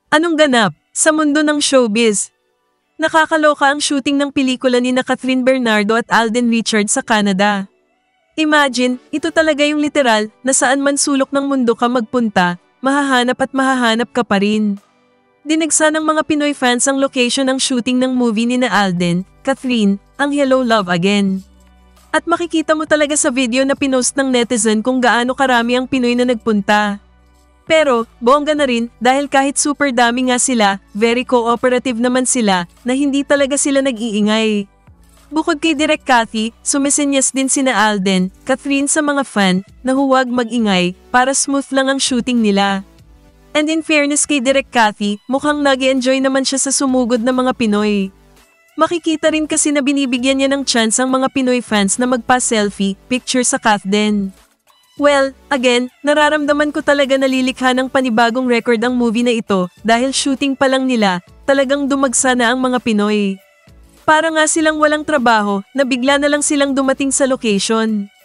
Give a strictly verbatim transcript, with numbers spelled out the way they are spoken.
Anong ganap sa mundo ng showbiz? Nakakaloka ang shooting ng pelikula ni na Catherine Bernardo at Alden Richards sa Canada. Imagine, ito talaga yung literal na saan man sulok ng mundo ka magpunta, mahahanap at mahahanap ka pa rin. Dinagsa ng mga Pinoy fans ang location ng shooting ng movie ni na Alden, Catherine, ang Hello Love Again. At makikita mo talaga sa video na pinost ng netizen kung gaano karami ang Pinoy na nagpunta. Pero, bongga na rin dahil kahit super dami nga sila, very cooperative naman sila na hindi talaga sila nag-iingay. Bukod kay Direk Cathy, sumisenyas din sina Alden, Catherine sa mga fan na huwag mag-ingay para smooth lang ang shooting nila. And in fairness kay Direk Cathy, mukhang nag-enjoy naman siya sa sumugod na mga Pinoy. Makikita rin kasi na binibigyan niya ng chance ang mga Pinoy fans na magpa-selfie, picture sa Cath din. Well, again, nararamdaman ko talaga nalilikha ng panibagong record ang movie na ito dahil shooting pa lang nila, talagang dumagsa na ang mga Pinoy. Para nga silang walang trabaho na bigla na lang silang dumating sa location.